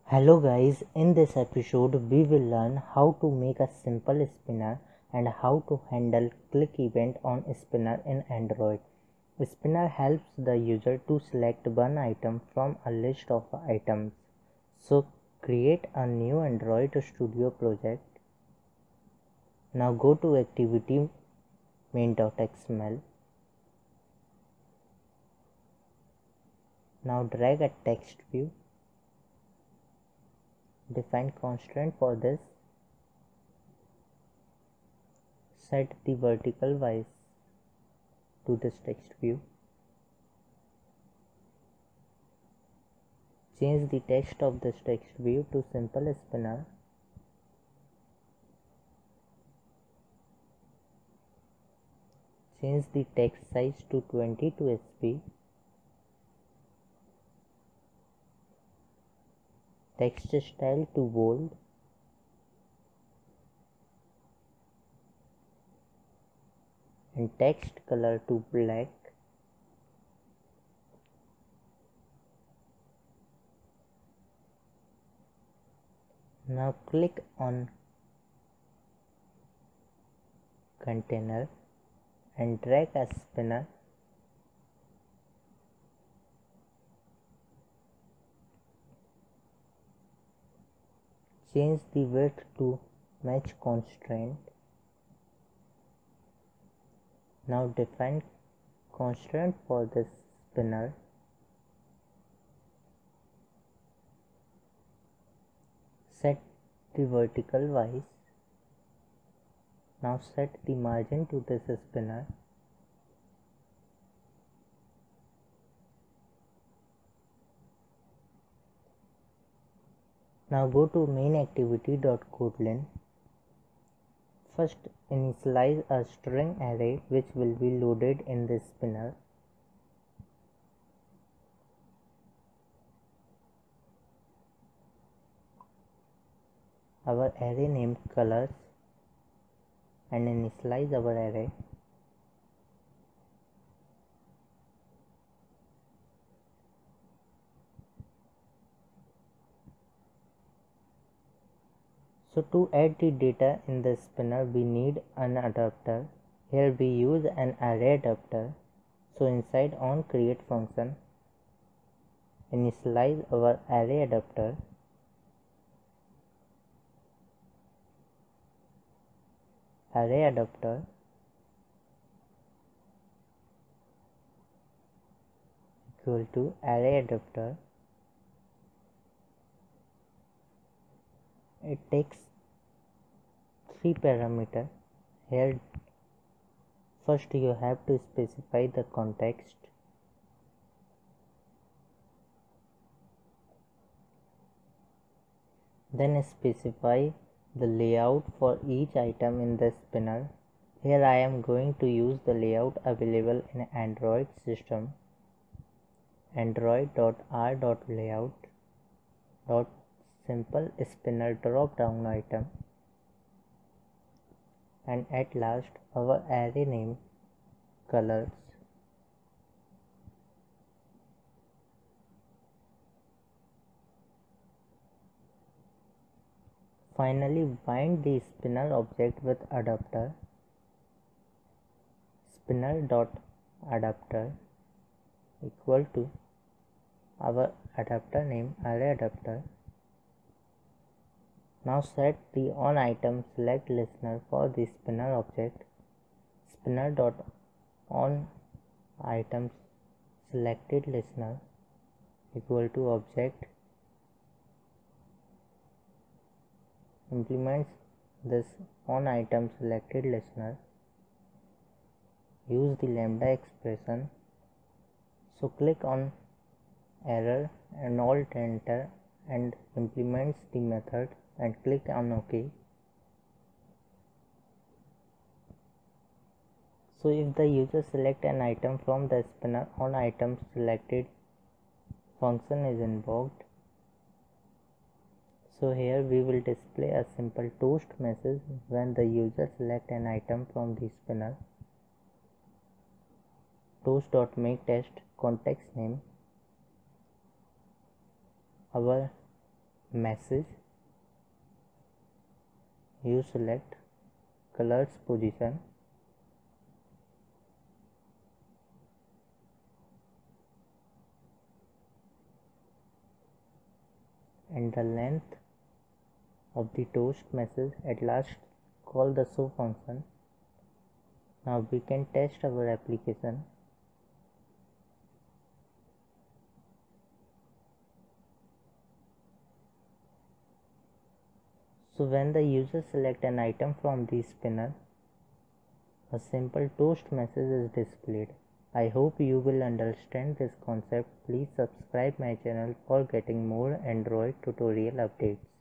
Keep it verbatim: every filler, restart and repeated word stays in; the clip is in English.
Hello guys, in this episode we will learn how to make a simple spinner and how to handle click event on spinner in Android. Spinner helps the user to select one item from a list of items. So create a new Android Studio project. Now go to activity main.xml. Now drag a text view. Define constraint for this. Set the vertical wise to this text view. Change the text of this text view to simple spinner. Change the text size to twenty-two S P. Text style to bold. And text color to black. Now click on container and drag a spinner. Change the width to match constraint. Now define constraint for this spinner. Set the vertical wise. Now set the margin to this spinner. Now go to main activity.kotlin. First initialize a string array which will be loaded in this spinner. Our array name colors and initialize our array. So to add the data in the spinner we need an adapter. Here we use an array adapter. So inside on create function, initialize our array adapter. Array adapter equal to array adapter. It takes three parameters. Here first you have to specify the context. Then specify the layout for each item in the spinner. Here I am going to use the layout available in Android system. Android.r.layout. Simple spinner drop down item, and at last our array name colors. Finally bind the spinner object with adapter. Spinner.adapter equal to our adapter name array adapter. Now set the on item select listener for the spinner object. Spinner dot on items selected listener equal to object implements this on item selected listener. Use the lambda expression. So click on error and alt enter and implements the method and click on OK. So if the user select an item from the spinner on item selected function is invoked. So here we will display a simple toast message when the user select an item from the spinner. Toast.makeTest context name. Our message, you select colors position, and the length of the toast message. At last call the show function. Now we can test our application. So when the user select an item from the spinner, a simple toast message is displayed. I hope you will understand this concept. Please subscribe my channel for getting more Android tutorial updates.